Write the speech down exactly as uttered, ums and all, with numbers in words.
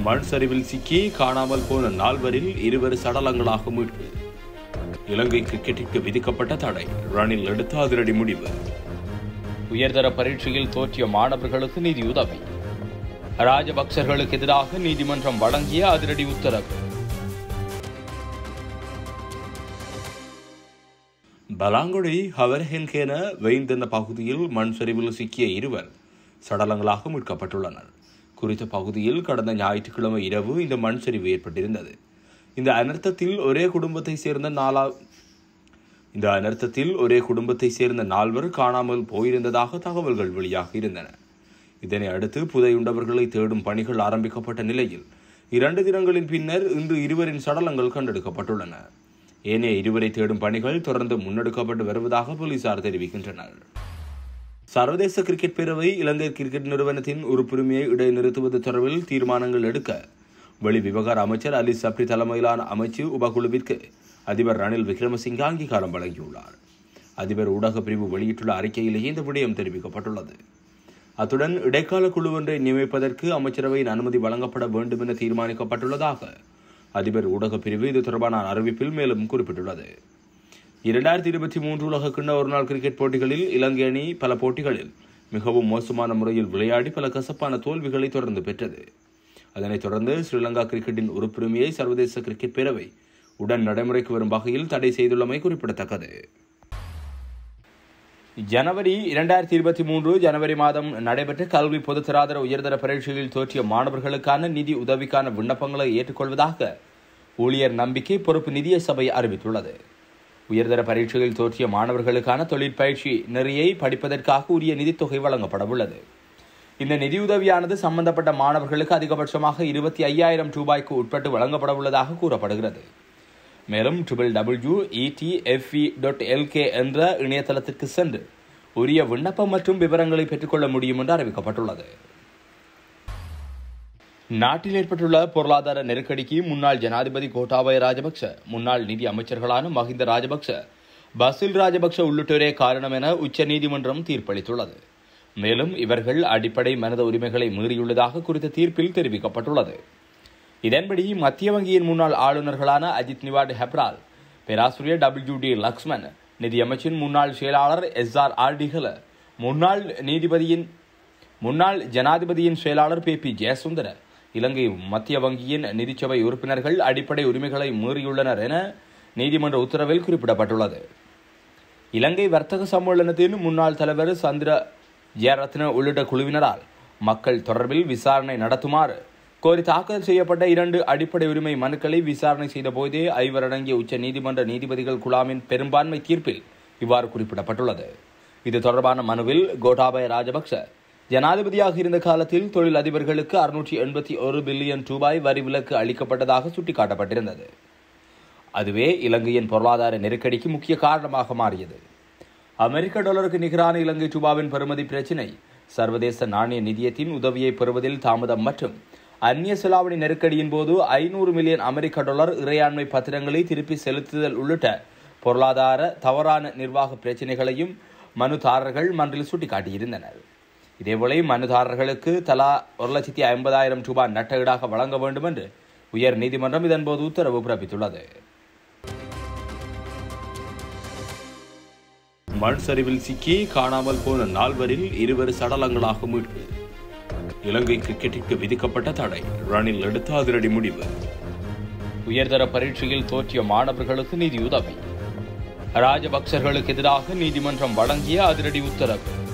மண் சரிவில் சிக்கி காணாமல் போன நால்வரில் இருவர் சடலங்களாக மீட்பு. இலங்கை கிரிக்கெட்டிற்கு விதிக்கப்பட்ட தடை, ரணில் எடுத்த அதிரடி முடிவு. உயர்தர பரீட்சையில் தோற்றிய மாணவர்களுக்கு நிதியுதவி. ராஜபக்சர்களுக்கு எதிராக நீதிமன்றம் வழங்கிய அதிரடி உத்தரவு. பலாங்குடி ஹவர்ஹென்கேன வெய்ந்தென்ன பகுதியில் மண் சரிவில் சிக்கிய இருவர் சடலங்களாக மீட்கப்பட்டுள்ளனர். குறித்த பகுதியில் கடந்த ஞாயிற்றுக்கிழமை இரவு இந்த மண் சரிவு ஏற்பட்டிருந்தது. இந்த அனர்த்தத்தில் ஒரே குடும்பத்தை சேர்ந்த நாலா இந்த அனர்த்தத்தில் ஒரே குடும்பத்தை சேர்ந்த நால்வர் காணாமல் போயிருந்ததாக தகவல்கள் வெளியாக இருந்தன. இதனை அடுத்து புதையுண்டவர்களை தேடும் பணிகள் ஆரம்பிக்கப்பட்ட நிலையில் இரண்டு தினங்களின் பின்னர் இன்று இருவரின் சடலங்கள் கண்டெடுக்கப்பட்டுள்ளன. ஏனைய இருவரை தேடும் பணிகள் தொடர்ந்து முன்னெடுக்கப்பட்டு வருவதாக போலீசார் தெரிவிக்கின்றனர். சர்வதேச கிரிக்கெட் பேரவை இலங்கை கிரிக்கெட் நிறுவனத்தின் உறுப்புரிமையை இடைநிறுத்துவது தொடர்பில் தீர்மானங்கள் எடுக்க வெளி விவகார அமைச்சர் அலி சப்ரி தலைமையிலான அமைச்சு உபகுழுவிற்கு அதிபர் ரணில் விக்ரமசிங்கே அங்கீகாரம் வழங்கியுள்ளார். அதிபர் ஊடக பிரிவு வெளியிட்டுள்ள அறிக்கையிலேயே இந்த விடயம் தெரிவிக்கப்பட்டுள்ளது. அத்துடன் இடைக்கால குழு ஒன்றை நியமிப்பதற்கு அமைச்சரவையின் அனுமதி வழங்கப்பட வேண்டும் என தீர்மானிக்கப்பட்டுள்ளதாக அதிபர் ஊடக பிரிவு இது தொடர்பான அறிவிப்பில் மேலும் குறிப்பிட்டுள்ளது. இரண்டாயிரத்தி இருபத்தி மூன்று உலக கிண்ண ஒருநாள் கிரிக்கெட் போட்டிகளில் இலங்கை அணி பல போட்டிகளில் மிகவும் மோசமான முறையில் விளையாடி பல கசப்பான தோல்விகளை தொடர்ந்து பெற்றது. அதனைத் தொடர்ந்து ஸ்ரீலங்கா கிரிக்கெட்டின் உறுப்புரிமையை சர்வதேச கிரிக்கெட் பேரவை உடன் நடைமுறைக்கு வரும் வகையில் தடை செய்துள்ளமை குறிப்பிடத்தக்கது. ஜனவரி இரண்டாயிரத்தி இருபத்தி மூன்று ஜனவரி மாதம் நடைபெற்ற கல்வி பொதுத்தராதர உயர்தர பரீட்சையில் தோற்றிய மாணவர்களுக்கான நிதி உதவிக்கான விண்ணப்பங்களை ஏற்றுக்கொள்வதாக ஊழியர் நம்பிக்கை பொறுப்பு நிதிய சபை அறிவித்துள்ளது. உயர்தர பரீட்சையில் தோற்றிய மாணவர்களுக்கான தொழிற்பயிற்சி நெறியை படிப்பதற்காக உரிய நிதித்தொகை வழங்கப்பட உள்ளது. இந்த நிதியுதவியானது சம்பந்தப்பட்ட மாணவர்களுக்கு அதிகபட்சமாக இருபத்தி ஐயாயிரம் ரூபாய்க்கு உட்பட்டு வழங்கப்பட உள்ளதாக கூறப்படுகிறது. மேலும் triple W E T F E dot L K என்ற இணையதளத்திற்கு சென்று உரிய விண்ணப்பம் மற்றும் விவரங்களை பெற்றுக்கொள்ள முடியும் என்று அறிவிக்கப்பட்டுள்ளது. நாட்டில் ஏற்பட்டுள்ள பொருளாதார நெருக்கடிக்கு முன்னாள் ஜனாதிபதி கோட்டாபய ராஜபக்ச, முன்னாள் நிதி அமைச்சர்களான மஹிந்த ராஜபக்ச, பசில் ராஜபக்ச உள்ளிட்டோரே காரணம் என உச்ச நீதிமன்றம் தீர்ப்பளித்துள்ளது. மேலும் இவர்கள் அடிப்படை மனித உரிமைகளை மீறியுள்ளதாக குறித்த தீர்ப்பில் தெரிவிக்கப்பட்டுள்ளது. இதன்படி மத்திய வங்கியின் முன்னாள் ஆளுநர்களான அஜித் நிவாட் ஹெப்ரால், பேராசிரியர் டபிள்யூ டி லக்ஷ்மன், நிதியமைச்சின் முன்னாள் செயலாளர் எஸ் ஆர் ஆர்டிகல, முன்னாள் நீதிபதியின் முன்னாள் ஜனாதிபதியின் செயலாளர் பி பி ஜெயசுந்தர, இலங்கை மத்திய வங்கியின் நிதிச்சபை உறுப்பினர்கள் அடிப்படை உரிமைகளை மீறியுள்ளனர் என நீதிமன்ற உத்தரவில் குறிப்பிடப்பட்டுள்ளது. இலங்கை வர்த்தக சம்மேளனத்தின் முன்னாள் தலைவர் சந்திர ஜெயரத்ன உள்ளிட்ட குழுவினரால் மக்கள் தொடர்பில் விசாரணை நடத்துமாறு கோரி தாக்கல் செய்யப்பட்ட இரண்டு அடிப்படை உரிமை மனுக்களை விசாரணை செய்த போதே ஐவர் அடங்கிய உச்ச நீதிமன்ற நீதிபதிகள் குழாமின் பெரும்பான்மை தீர்ப்பில் இவ்வாறு குறிப்பிடப்பட்டுள்ளது. இது தொடர்பான மனுவில் கோட்டாபய ராஜபக்ச ஜனாதிபதியாக இருந்த காலத்தில் தொழில் அதிபர்களுக்கு அறுநூற்றி எண்பத்தி ஒரு பில்லியன் ரூபாய் வரி விலக்கு அளிக்கப்பட்டதாக சுட்டிக்காட்டப்பட்டிருந்தது. அதுவே இலங்கையின் பொருளாதார நெருக்கடிக்கு முக்கிய காரணமாக மாறியது. அமெரிக்க டாலருக்கு நிகரான இலங்கை ரூபாவின் பெறுமதி பிரச்சினை, சர்வதேச நாணய நிதியத்தின் உதவியை பெறுவதில் தாமதம் மற்றும் அந்நிய செலாவணி நெருக்கடியின் போது ஐநூறு மில்லியன் அமெரிக்க டாலர் இறையாண்மை பத்திரங்களை திருப்பி செலுத்துதல் உள்ளிட்ட பொருளாதார தவறான நிர்வாக பிரச்சினைகளையும் மனுதாரர்கள் மன்றில் சுட்டிக்காட்டியிருந்தனர். இதேவேளை மனுதாரர்களுக்கு தலா ஒரு லட்சத்தி ஐம்பதாயிரம் ரூபாய் நட்டஈடாக வழங்க வேண்டும் என்று உயர் நீதிமன்றம் இதன்போது உத்தரவு பிறப்பித்துள்ளது. மண் சரிவில் சிக்கி காணாமல் போன நால்வரில் இருவர் சடலங்களாக மீட்பு. இலங்கை கிரிக்கெட்டிற்கு விதிக்கப்பட்ட தடை, ரணில் எடுத்த அதிரடி முடிவு. உயர்தர பரீட்சையில் தோற்றிய மாணவர்களுக்கு நிதியுதவி. ராஜபக்சர்களுக்கு எதிராக நீதிமன்றம் வழங்கிய அதிரடி உத்தரவு.